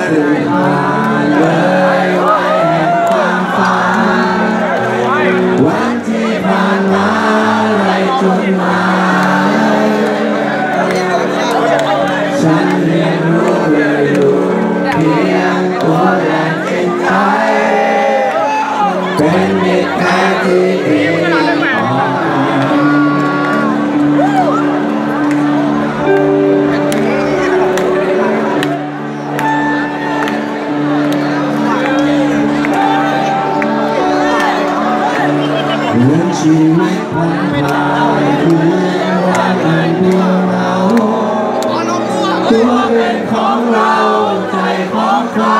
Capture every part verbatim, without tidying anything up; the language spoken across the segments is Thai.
ชีวิตผ่านไปคือวันอันเดียวเราตัวเป็นของเราใจของใคร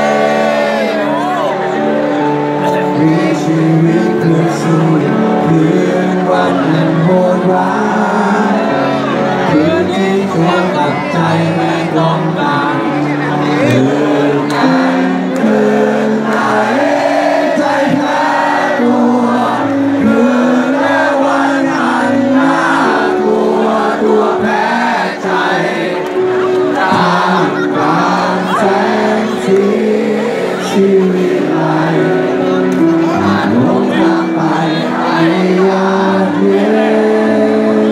มีชีวิตคือสู้คืนวันอันโหดร้ายคืนที่ตัวกับใจแม่กองกันคืนนั้นคืนไหนใจแพ้ตัวคืนและวันอันน่ากลัวตัวแพ้ใจตามกลางแสงสีชีวิตไหลผ่านลงทางไปไอ้ยาเย็น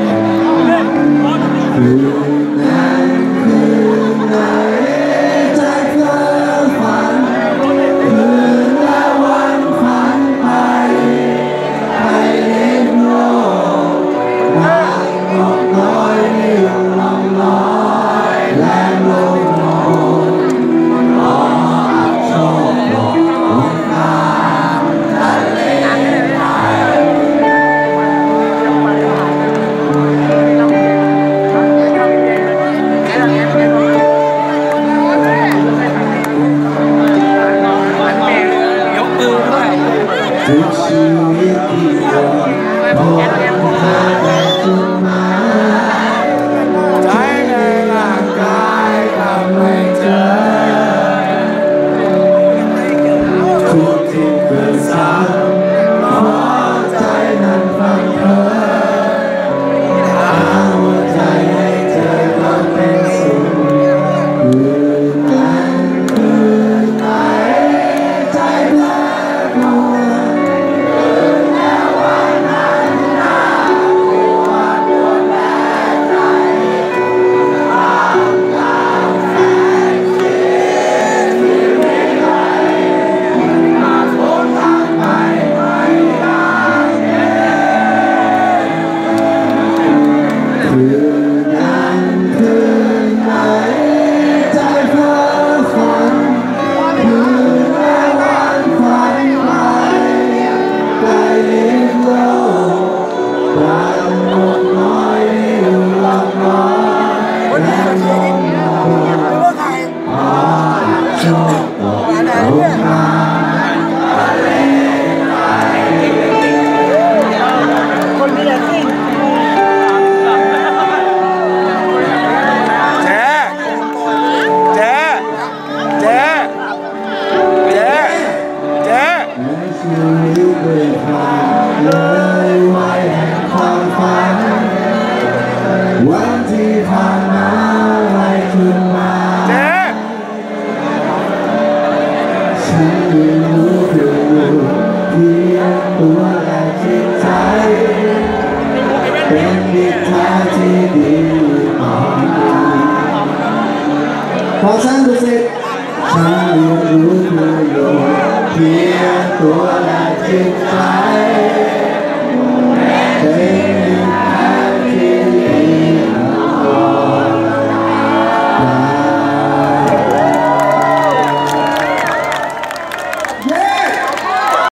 คืนนั้นคืนไหนใจเพ้อฝันคืนและวันฝันไปไปเล่นโลกบางนกน้อยนิ่วลองน้อยและลงมนรออับโชคลงลงกลางทะเลไทยทุกชีวิตที่โดนพบหาแต่จุดหมายใจในร่างกายก็ไม่เจอทุกที่เกิดซ้ำเพราะใจนั้นฟังเพลินหาหัวใจให้เจอก็เป็นสุขคืนนั้นคืนไหนใจแพ้ตัวคืนนั้นคืนไหนใจเพ้อฝันคืนและวันฝันไปไกลลิบโลกบางนกน้อยนิ่วลองน้อยและลงมนพอโชคตกลงมาทะเลไทยคนเดียวสิเจ๊เจ๊เจ๊เจ๊เจ๊ในชีวิตเลยผ่านเลยวัยแห่งความฝันวันที่ผ่านมาไล่ขึ้นมาเจ๊ฉันยังรู้อยู่เพียงตัวและจิตใจเป็นมิตรแท้ที่ดีต่อกันพอฉันดูสิฉันยังรู้อยู่เพียงตัวและจิตใจ